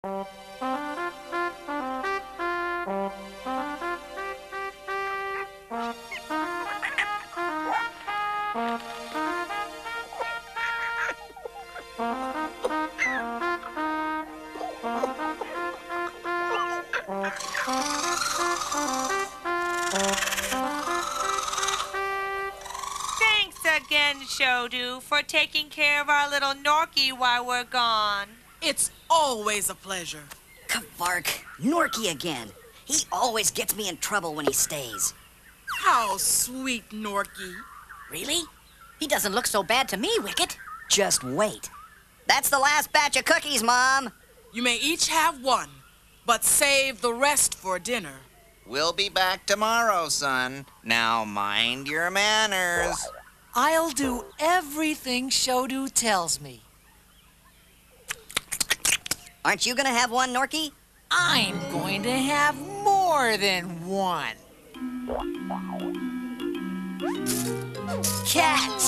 Shodu, for taking care of our little Norky while we're gone. It's always a pleasure. Kavark, Norky again. He always gets me in trouble when he stays. How sweet, Norky. Really? He doesn't look so bad to me, Wicket. Just wait. That's the last batch of cookies, Mom. You may each have one, but save the rest for dinner. We'll be back tomorrow, son. Now mind your manners. I'll do everything Shodu tells me. Aren't you gonna have one, Norky? I'm going to have more than one. Catch!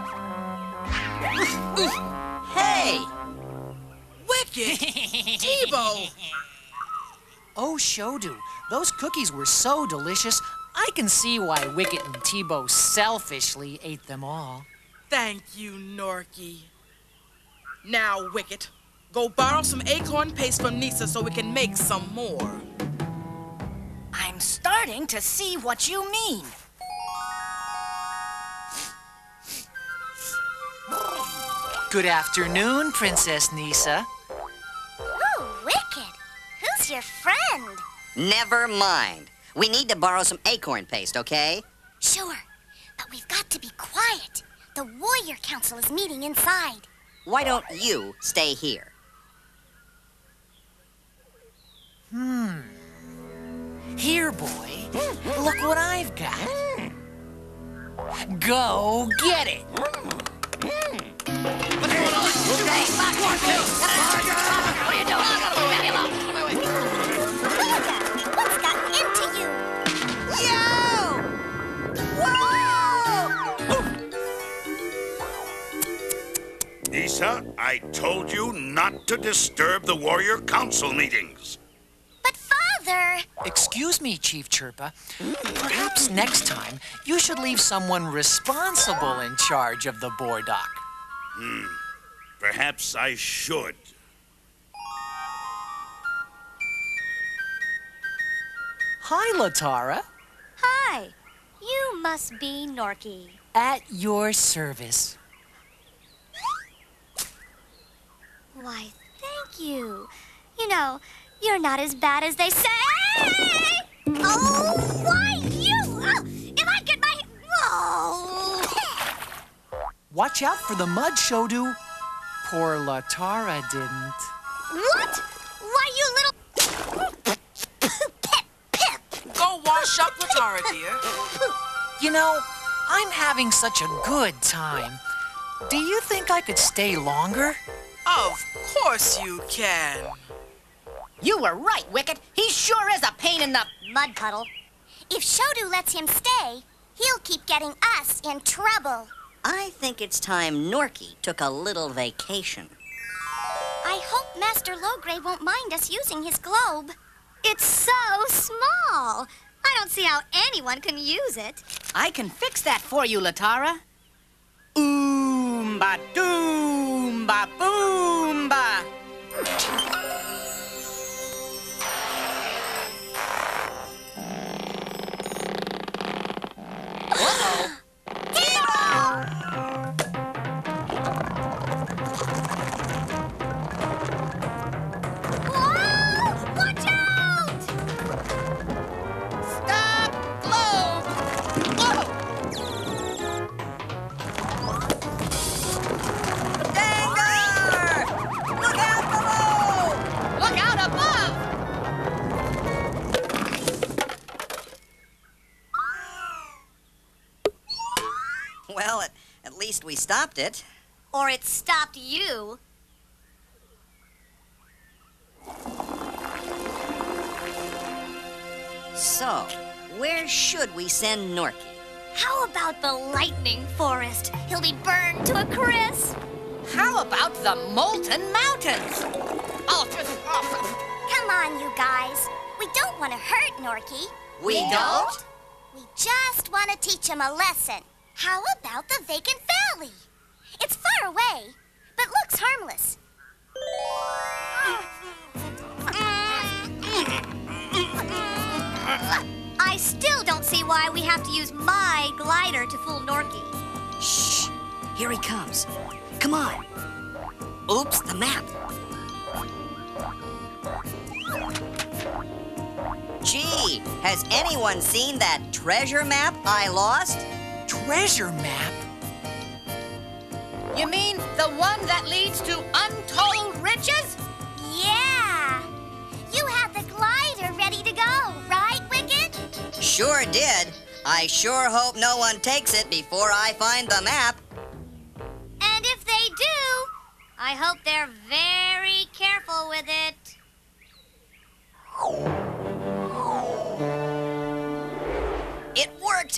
Hey! Wicket! Tebow! Oh, Shodu, those cookies were so delicious, I can see why Wicket and Tebow selfishly ate them all. Thank you, Norky. Now, Wicket, go borrow some acorn paste from Nisa so we can make some more. I'm starting to see what you mean. Good afternoon, Princess Nisa. Oh, Wicket. Who's your friend? Never mind. We need to borrow some acorn paste, okay? Sure, but we've got to be quiet. The Warrior Council is meeting inside. Why don't you stay here? Here, boy. Look what I've got. Go get it. What's gotten into you? Yo! Whoa! Nisa, I told you not to disturb the Warrior Council meetings. But Father... Excuse me, Chief Chirpa. Perhaps next time you should leave someone responsible in charge of the Bordock. Perhaps I should. Hi, Latara. Hi. You must be Norky. At your service. Why, thank you. You know, you're not as bad as they say. Oh, why you? Oh, if I get my... Oh. Watch out for the mud, Shodu. Poor Latara didn't. What? Why, you little... Pip. Go wash up, Latara, dear. You know, I'm having such a good time. Do you think I could stay longer? Of course you can. You were right, Wicket. He sure is a pain in the... Mud puddle. If Shodu lets him stay, he'll keep getting us in trouble. I think it's time Norky took a little vacation. I hope Master Logray won't mind us using his globe. It's so small. I don't see how anyone can use it. I can fix that for you, Latara. Oomba doomba boomba. Uh-oh. Watch out! Stop! Globe! Whoa! Danger! Look out below! Look out above! Well, at least we stopped it. Or it stopped you. So, where should we send Norky? How about the lightning forest? He'll be burned to a crisp. How about the Molten Mountains? Come on, you guys. We don't want to hurt Norky. We don't? We just want to teach him a lesson. How about the vacant valley? It's far away, but looks harmless. I still don't see why we have to use my glider to fool Norky. Shh. Here he comes. Come on. Oops, the map. Gee, has anyone seen that treasure map I lost? Treasure map? You mean the one that leads to untold riches? Yeah. You had the glider ready to go, right, Wicket? Sure did. I sure hope no one takes it before I find the map. And if they do, I hope they're very careful with it. It worked.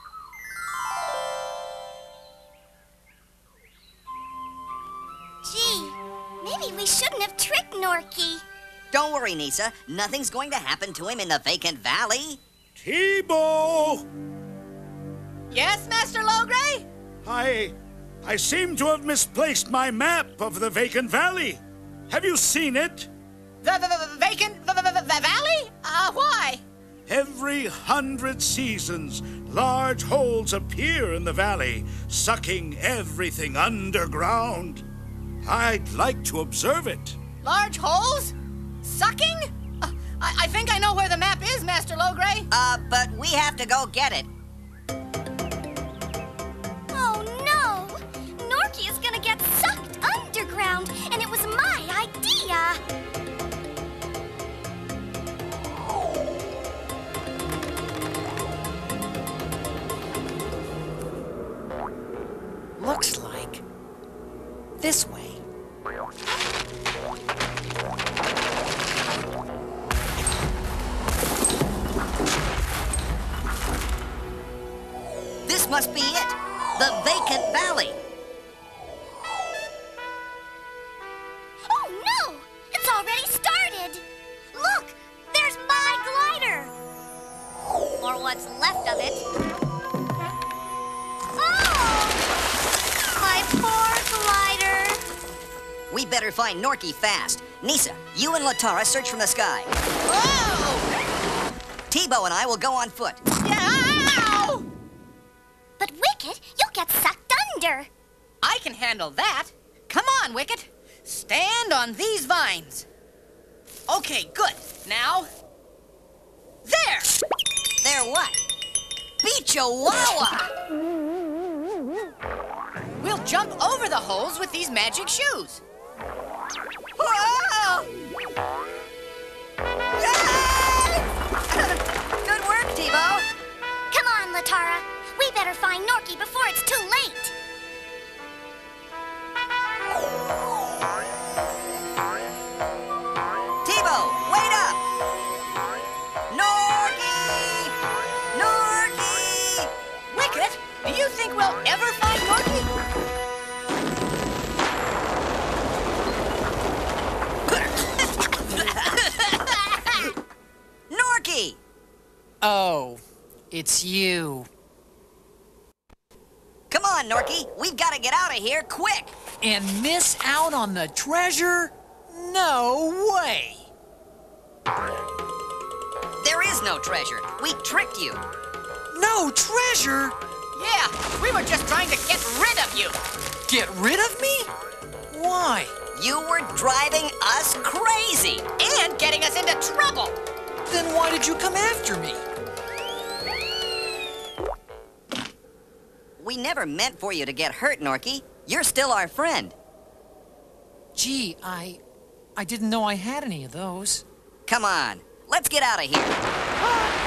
Gee, maybe we shouldn't have tricked Norky. Don't worry, Nisa. Nothing's going to happen to him in the vacant valley. Tebow! Yes, Master Logray? I seem to have misplaced my map of the vacant valley. Have you seen it? The vacant valley? Why? Every 100 seasons, large holes appear in the valley, sucking everything underground. I'd like to observe it. Large holes? Sucking? I think I know where the map is, Master Logray. But we have to go get it. Oh no! Norky is gonna get sucked underground, and it was my idea. Looks like this way. This must be it. The vacant valley. Oh no! It's already started! Look! There's my glider! Or what's left of it. Oh! My poor glider! We better find Norky fast. Nisa, you and Latara search from the sky. Whoa! Tebow and I will go on foot. Ow! But Wicket, you'll get sucked under. I can handle that. Come on, Wicket. Stand on these vines. Okay, good. Now, there! There what? Beach Wawa! We'll jump over the holes with these magic shoes. Whoa! Good work, Tebow. Come on, Latara. We better find Norky before it's too late. Tebow, wait up! Norky! Norky! Wicket, do you think we'll ever find Norky? Norky! Oh, it's you. Come on, Norky. We've got to get out of here quick. And miss out on the treasure? No way! There is no treasure. We tricked you. No treasure? Yeah, we were just trying to get rid of you. Get rid of me? Why? You were driving us crazy. And getting us into trouble. Then why did you come after me? We never meant for you to get hurt, Norky. You're still our friend. Gee, I didn't know I had any of those. Come on, let's get out of here.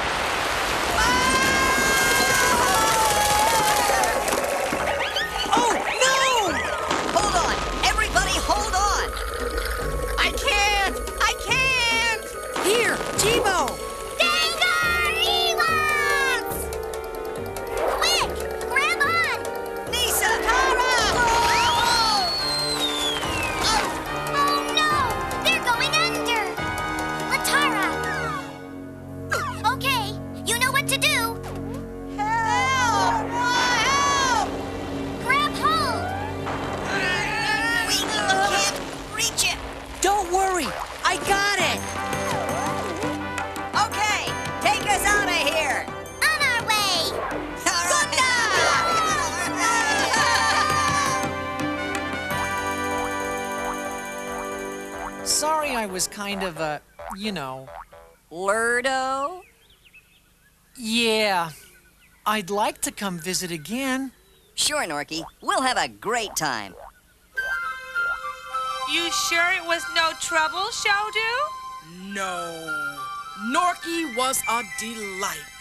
Oh, no! Hold on, everybody hold on! I can't! I can't! Here, Tebow! Danger, Ewoks! Quick, grab on! Nisa! Oh no! They're going kind of a, you know... Lurdo? Yeah. I'd like to come visit again. Sure, Norky. We'll have a great time. You sure it was no trouble, Shodu? No. Norky was a delight.